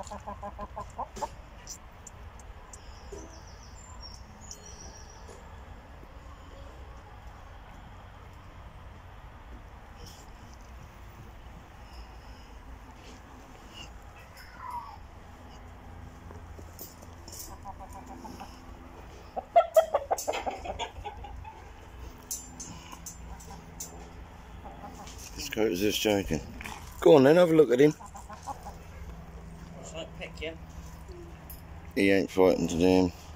Scoot's just joking. Go on then, have a look at him. What's that, pick you? He ain't frightened today.